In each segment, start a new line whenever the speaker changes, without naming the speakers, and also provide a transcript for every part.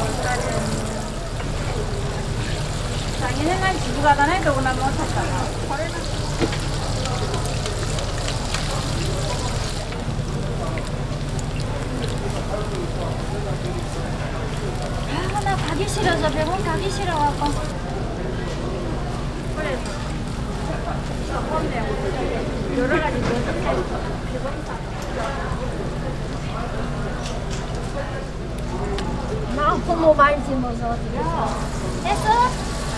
작년에는 지부 가다네 더구나 못 탔잖아. 아, 나 가기 싫어서 병원 가기 싫어갖고. 그래. 여러 가지 나 부모 많이 심어서 됐어?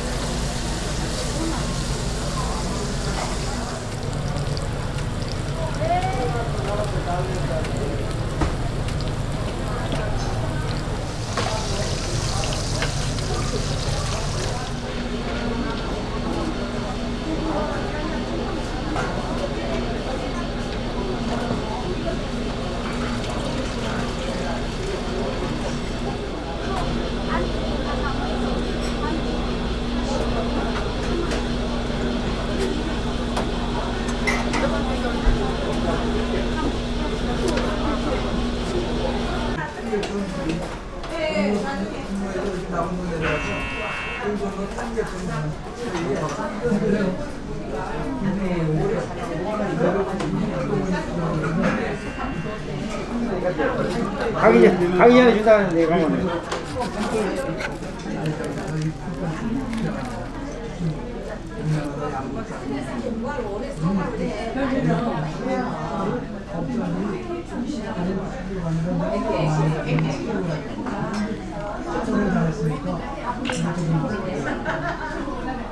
가기 전에 준다는데 가면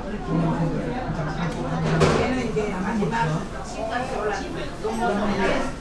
얘는 이제 마지막